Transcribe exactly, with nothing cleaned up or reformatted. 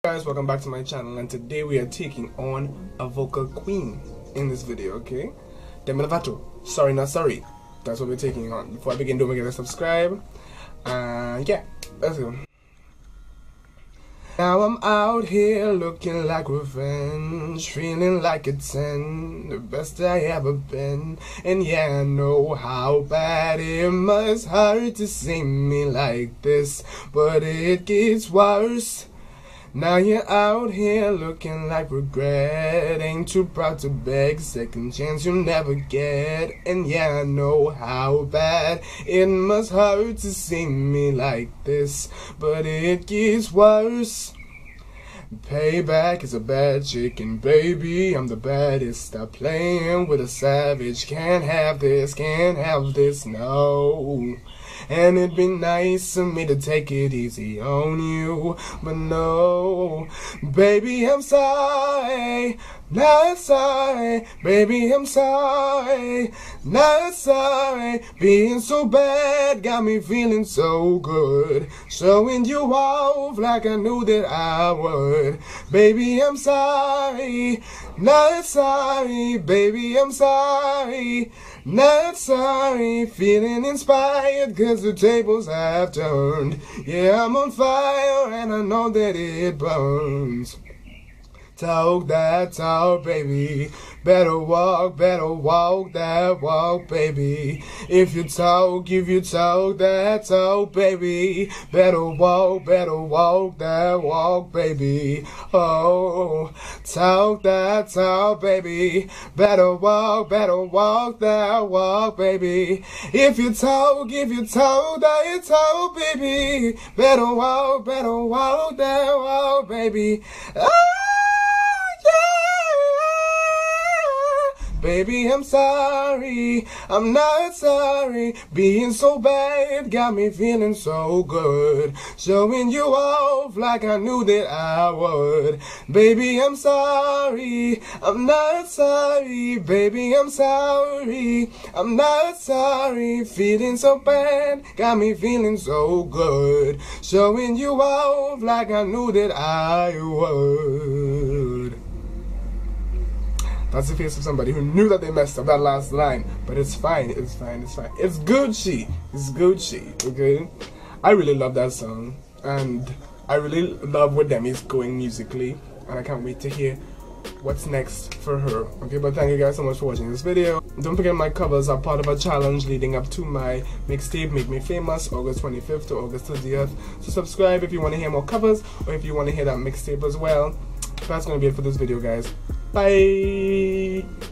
Guys, welcome back to my channel, and today we are taking on a vocal queen in this video, okay? Demi Lovato. Sorry, not sorry. That's what we're taking on. Before I begin, don't forget to subscribe. And yeah, let's go. Now I'm out here looking like revenge, feeling like a ten, the best I ever been. And yeah, I know how bad it must hurt to see me like this, but it gets worse. Now you're out here looking like regret, ain't too proud to beg, second chance you'll never get. And yeah, I know how bad it must hurt to see me like this, but it gets worse. Payback is a bad chicken, baby, I'm the baddest. Stop playing with a savage, can't have this, can't have this, no. And it'd be nice of me to take it easy on you, but no. Baby, I'm sorry, not sorry. Baby, I'm sorry, not sorry. Being so bad got me feeling so good, showing you off like I knew that I would. Baby, I'm sorry, not sorry. Baby, I'm sorry, not sorry. Feeling inspired cause the tables have turned. Yeah, I'm on fire and I know that it burns. Talk that talk, baby. Better walk, better walk that walk, baby. If you talk, if you talk that talk, baby. Better walk, better walk that walk, baby. Oh, talk that talk, baby. Better walk, better walk that walk, baby. If you talk, if you talk that talk, baby. Better walk, better walk that walk, baby. Ah! Baby, I'm sorry, I'm not sorry. Being so bad got me feeling so good, showing you off like I knew that I would. Baby, I'm sorry, I'm not sorry. Baby, I'm sorry, I'm not sorry. Feeling so bad got me feeling so good, showing you off like I knew that I would. That's the face of somebody who knew that they messed up that last line. But it's fine, it's fine, it's fine. It's Gucci. It's Gucci, okay? I really love that song. And I really love where Demi's going musically. And I can't wait to hear what's next for her. Okay, but thank you guys so much for watching this video. Don't forget my covers are part of a challenge leading up to my mixtape Make Me Famous, August twenty-fifth to August thirtieth. So subscribe if you want to hear more covers, or if you want to hear that mixtape as well. That's going to be it for this video, guys. Bye.